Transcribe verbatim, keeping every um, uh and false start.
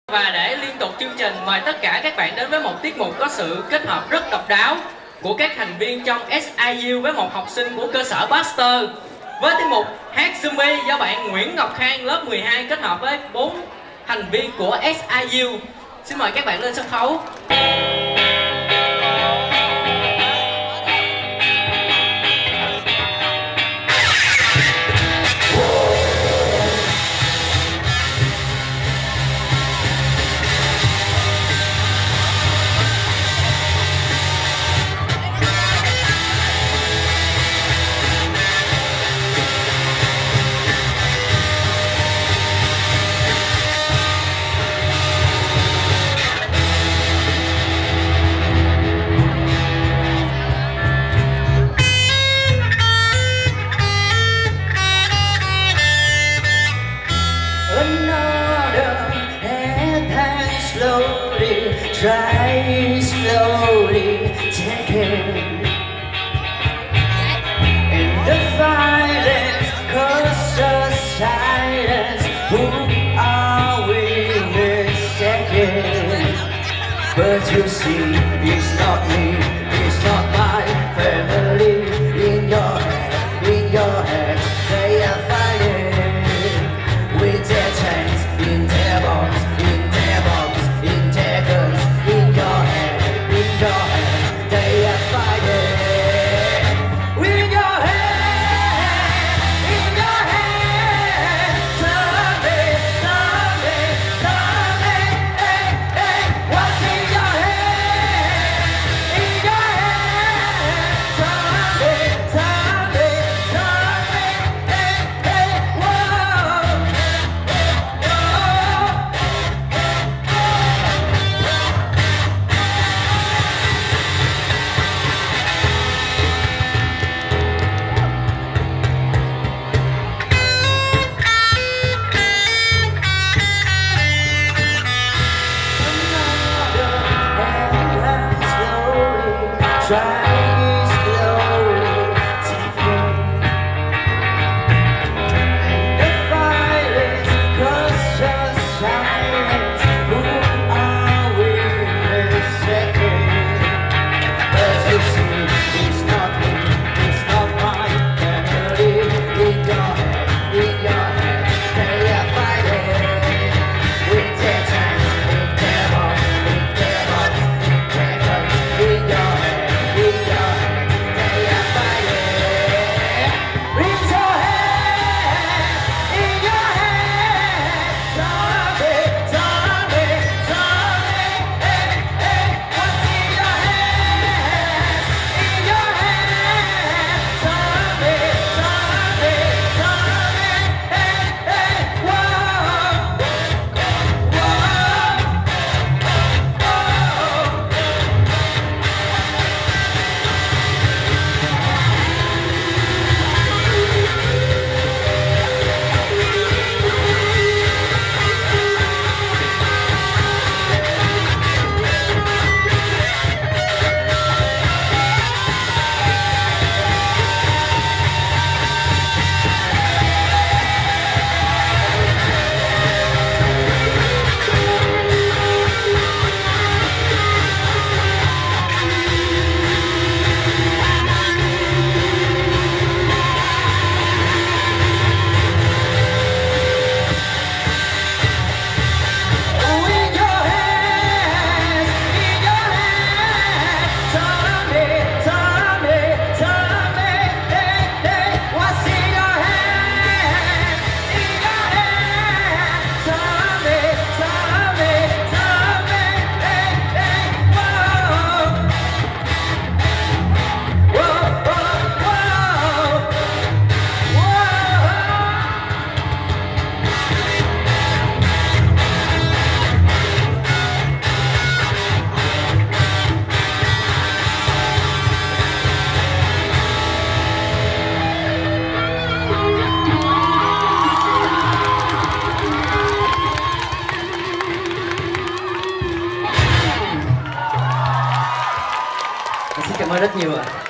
Và để liên tục chương trình, mời tất cả các bạn đến với một tiết mục có sự kết hợp rất độc đáo của các thành viên trong ét i u với một học sinh của cơ sở Baxter, với tiết mục hát zombie do bạn Nguyễn Ngọc Khang lớp mười hai kết hợp với bốn thành viên của ét i u. Xin mời các bạn lên sân khấu. Slowly, try slowly, take it. In the violence, cause of silence, who are we mistaken? But you see, it's not me, it's not my family. In your head, in your head, they are fighting with their tanks in their bombs. Try slowly, take it. And the violence, cause of silence, who are we mistaken? But you see, it's not me, it's not my family. In your head, in your head, they are fighting with their tanks, with their bombs, with their bombs, with their guns. In your head, Cảm ơn rất nhiều ạ.